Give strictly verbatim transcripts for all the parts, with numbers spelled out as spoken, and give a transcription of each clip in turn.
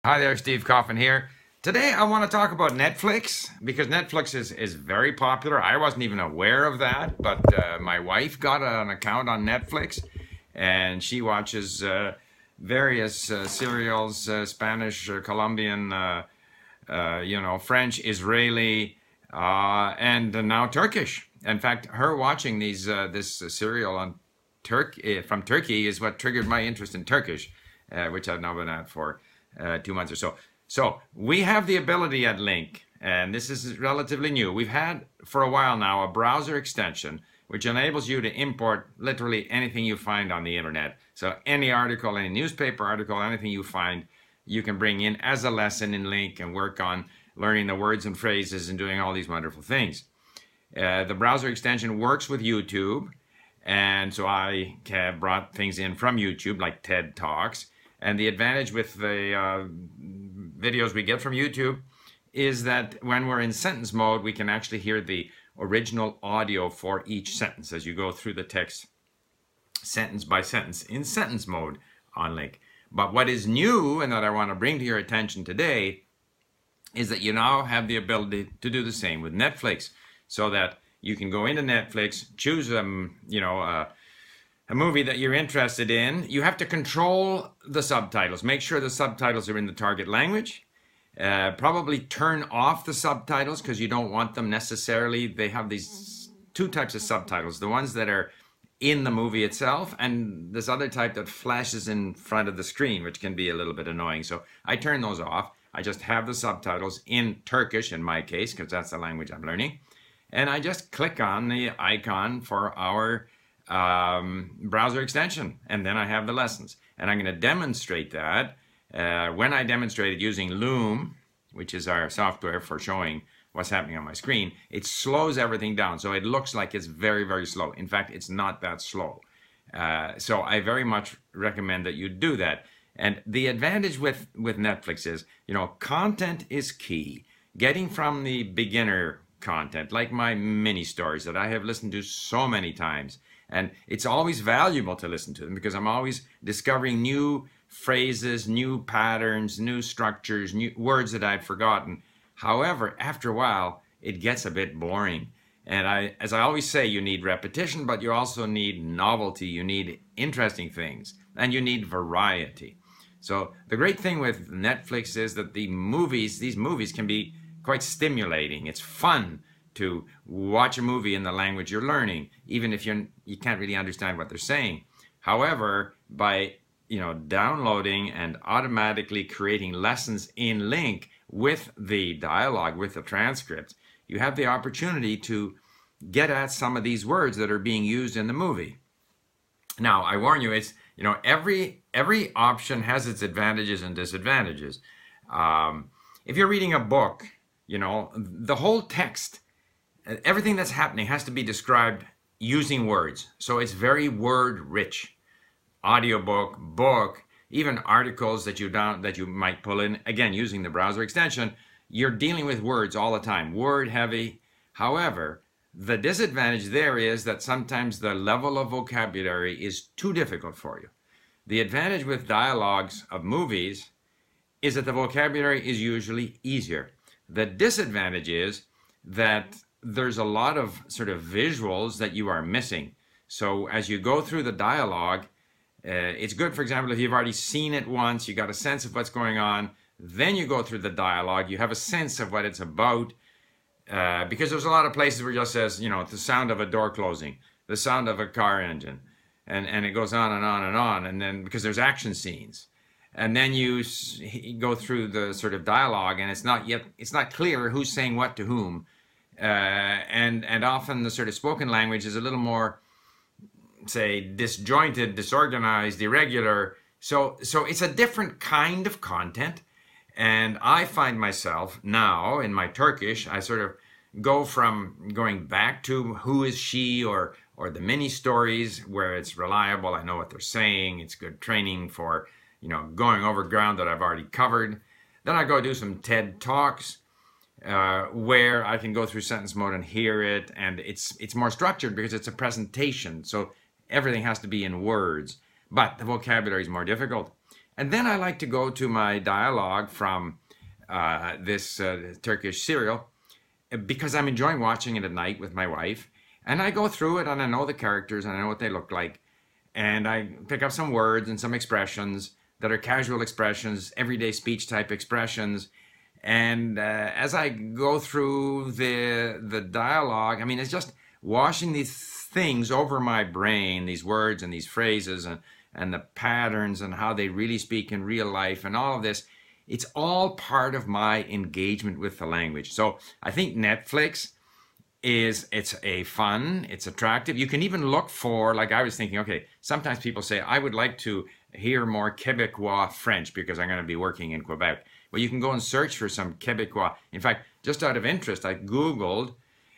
Hi there, Steve Coffin here. Today I want to talk about Netflix because Netflix is, is very popular. I wasn't even aware of that, but uh, my wife got an account on Netflix and she watches uh, various uh, serials, uh, Spanish, uh, Colombian, uh, uh, you know, French, Israeli, uh, and now Turkish. In fact, her watching these uh, this serial on Turk from Turkey is what triggered my interest in Turkish, uh, which I've now been at for uh, two months or so. So we have the ability at Link, and this is relatively new. We've had for a while now a browser extension which enables you to import literally anything you find on the internet. So any article, any newspaper article, anything you find, you can bring in as a lesson in Link and work on learning the words and phrases and doing all these wonderful things. Uh, the browser extension works with YouTube, and so I have brought things in from YouTube like TED Talks. And the advantage with the uh, videos we get from YouTube is that when we're in sentence mode, we can actually hear the original audio for each sentence as you go through the text sentence by sentence in sentence mode on Link. But what is new and that I want to bring to your attention today is that you now have the ability to do the same with Netflix, so that you can go into Netflix, choose um, you know, uh, a movie that you're interested in. You have to control the subtitles. Make sure the subtitles are in the target language. Uh, probably turn off the subtitles because you don't want them necessarily. They have these two types of subtitles. The ones that are in the movie itself, and this other type that flashes in front of the screen, which can be a little bit annoying. So I turn those off. I just have the subtitles in Turkish in my case, because that's the language I'm learning. And I just click on the icon for our um, browser extension, and then I have the lessons. And I'm going to demonstrate that. Uh, when I demonstrated using Loom, which is our software for showing what's happening on my screen, it slows everything down. So it looks like it's very, very slow. In fact, it's not that slow. Uh, so I very much recommend that you do that. And the advantage with, with Netflix is, you know, content is key. Getting from the beginner content, like my mini stories that I have listened to so many times. And it's always valuable to listen to them because I'm always discovering new phrases, new patterns, new structures, new words that I'd forgotten. However, after a while, it gets a bit boring. And I, as I always say, you need repetition, but you also need novelty. You need interesting things, and you need variety. So the great thing with Netflix is that the movies, these movies can be quite stimulating. It's fun to watch a movie in the language you're learning, even if you're, you can't really understand what they're saying. However, by you know downloading and automatically creating lessons in Link with the dialogue, with the transcript, you have the opportunity to get at some of these words that are being used in the movie. Now, I warn you, it's you know every every option has its advantages and disadvantages. Um, if you're reading a book, you know the whole text, everything that's happening has to be described using words. So it's very word rich. Audiobook, book, even articles that you down that you might pull in, again using the browser extension, you're dealing with words all the time, word heavy. However, the disadvantage there is that sometimes the level of vocabulary is too difficult for you. The advantage with dialogues of movies is that the vocabulary is usually easier. The disadvantage is that there's a lot of sort of visuals that you are missing. So as you go through the dialogue, uh, it's good, for example, if you've already seen it once, you got a sense of what's going on, then you go through the dialogue, you have a sense of what it's about, uh, because there's a lot of places where it just says, you know, the sound of a door closing, the sound of a car engine, and, and it goes on and on and on, and then because there's action scenes. And then you go through the sort of dialogue, and it's not yet, it's not clear who's saying what to whom. Uh, and, and often the sort of spoken language is a little more, say, disjointed, disorganized, irregular. So, so it's a different kind of content. And I find myself now in my Turkish, I sort of go from going back to who is she, or, or the mini stories where it's reliable. I know what they're saying. It's good training for, you know, going over ground that I've already covered. Then I go do some TED Talks, uh, where I can go through sentence mode and hear it. And it's, it's more structured because it's a presentation. So everything has to be in words, but the vocabulary is more difficult. And then I like to go to my dialogue from uh, this uh, Turkish serial because I'm enjoying watching it at night with my wife. And I go through it and I know the characters and I know what they look like. And I pick up some words and some expressions that are casual expressions, everyday speech type expressions. And uh, as I go through the the dialogue, I mean, it's just washing these things over my brain, these words and these phrases and, and the patterns and how they really speak in real life and all of this. It's all part of my engagement with the language. So I think Netflix is, it's a fun, it's attractive. You can even look for, like I was thinking, okay, sometimes people say, I would like to hear more Quebecois French because I'm going to be working in Quebec. Well, you can go and search for some Quebecois. In fact, just out of interest, I Googled,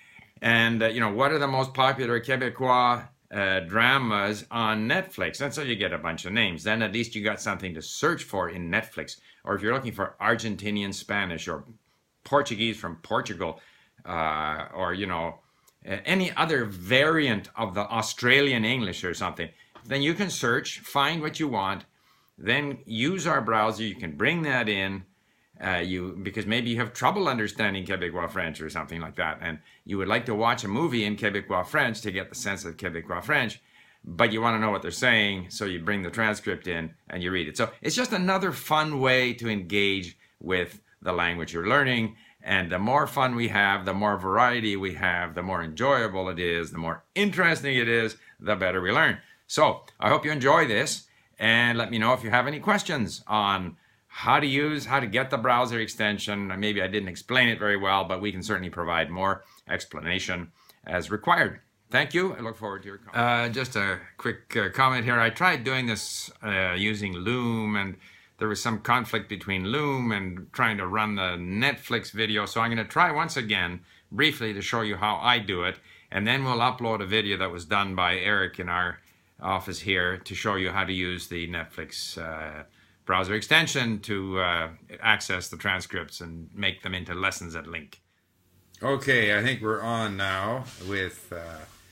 and uh, you know, what are the most popular Quebecois uh, dramas on Netflix? And so you get a bunch of names. Then at least you got something to search for in Netflix. Or if you're looking for Argentinian Spanish or Portuguese from Portugal, uh, or you know, any other variant of the Australian English or something, then you can search, find what you want, then use our browser. You can bring that in. Uh, you because maybe you have trouble understanding Quebecois French or something like that, and you would like to watch a movie in Quebecois French to get the sense of Quebecois French, but you want to know what they're saying, so you bring the transcript in and you read it. So it's just another fun way to engage with the language you're learning, and the more fun we have, the more variety we have, the more enjoyable it is, the more interesting it is, the better we learn. So I hope you enjoy this, and let me know if you have any questions on how to use, how to get the browser extension. Maybe I didn't explain it very well, but we can certainly provide more explanation as required. Thank you. I look forward to your comment. Uh, just a quick uh, comment here. I tried doing this uh, using Loom, and there was some conflict between Loom and trying to run the Netflix video. So I'm going to try once again, briefly, to show you how I do it. And then we'll upload a video that was done by Eric in our office here to show you how to use the Netflix uh, browser extension to uh, access the transcripts and make them into lessons at Link. Okay, I think we're on now with uh,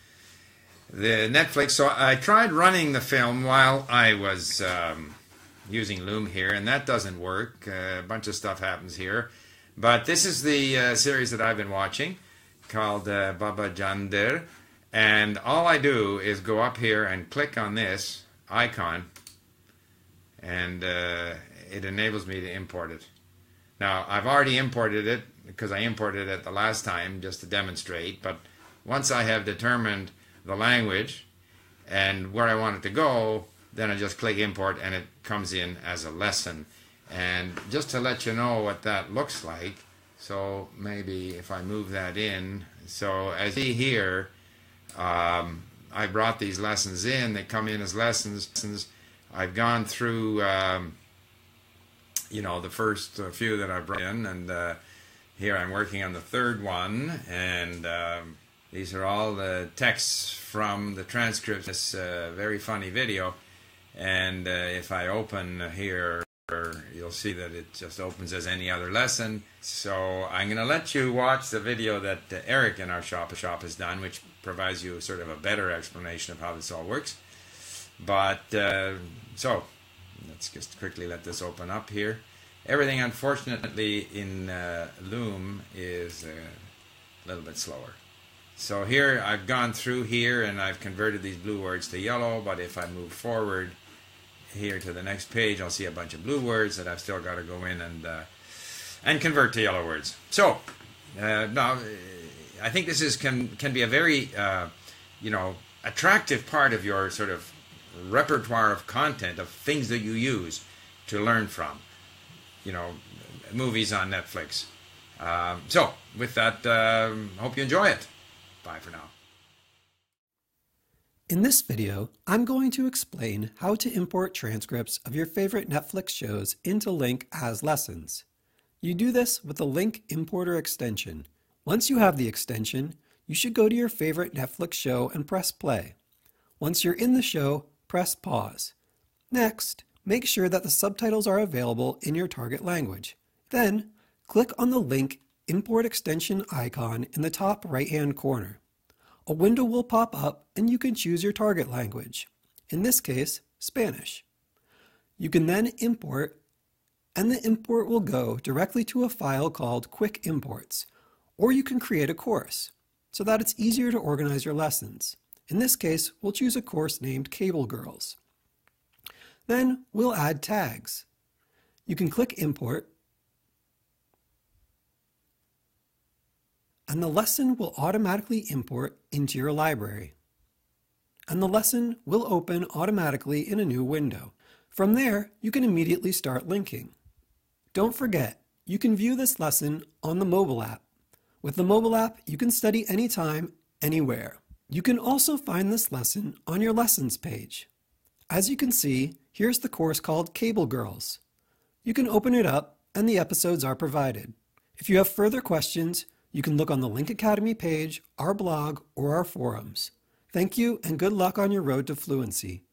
the Netflix. So I tried running the film while I was um, using Loom here, and that doesn't work. Uh, a bunch of stuff happens here. But this is the uh, series that I've been watching called uh, Baba Jandir. And all I do is go up here and click on this icon, and uh, it enables me to import it. Now, I've already imported it because I imported it the last time just to demonstrate, but once I have determined the language and where I want it to go, then I just click import and it comes in as a lesson. And just to let you know what that looks like, so maybe if I move that in, so as you see here, um, I brought these lessons in, they come in as lessons. I've gone through, um, you know, the first few that I've brought in, and uh, here I'm working on the third one, and um, these are all the texts from the transcript. This uh, very funny video, and uh, if I open here, you'll see that it just opens as any other lesson. So I'm going to let you watch the video that uh, Eric in our shop, shop has done, which provides you sort of a better explanation of how this all works. But, uh, so, let's just quickly let this open up here. Everything, unfortunately, in uh, Loom is uh, a little bit slower. So here, I've gone through here, and I've converted these blue words to yellow, but if I move forward here to the next page, I'll see a bunch of blue words that I've still got to go in and, uh, and convert to yellow words. So, uh, now, I think this is can, can be a very, uh, you know, attractive part of your sort of repertoire of content, of things that you use to learn from, you know, movies on Netflix. Um, so with that, um, hope you enjoy it. Bye for now. In this video, I'm going to explain how to import transcripts of your favorite Netflix shows into Link as lessons. You do this with the Link Importer extension. Once you have the extension, you should go to your favorite Netflix show and press play. Once you're in the show, press pause. Next, make sure that the subtitles are available in your target language. Then, click on the Link Import Extension icon in the top right-hand corner. A window will pop up and you can choose your target language. In this case, Spanish. You can then import, and the import will go directly to a file called Quick Imports, or you can create a course so that it's easier to organize your lessons. In this case, we'll choose a course named Cable Girls. Then we'll add tags. You can click Import, and the lesson will automatically import into your library. And the lesson will open automatically in a new window. From there, you can immediately start linking. Don't forget, you can view this lesson on the mobile app. With the mobile app, you can study anytime, anywhere. You can also find this lesson on your lessons page. As you can see, here's the course called Cable Girls. You can open it up and the episodes are provided. If you have further questions, you can look on the Link Academy page, our blog, or our forums. Thank you and good luck on your road to fluency.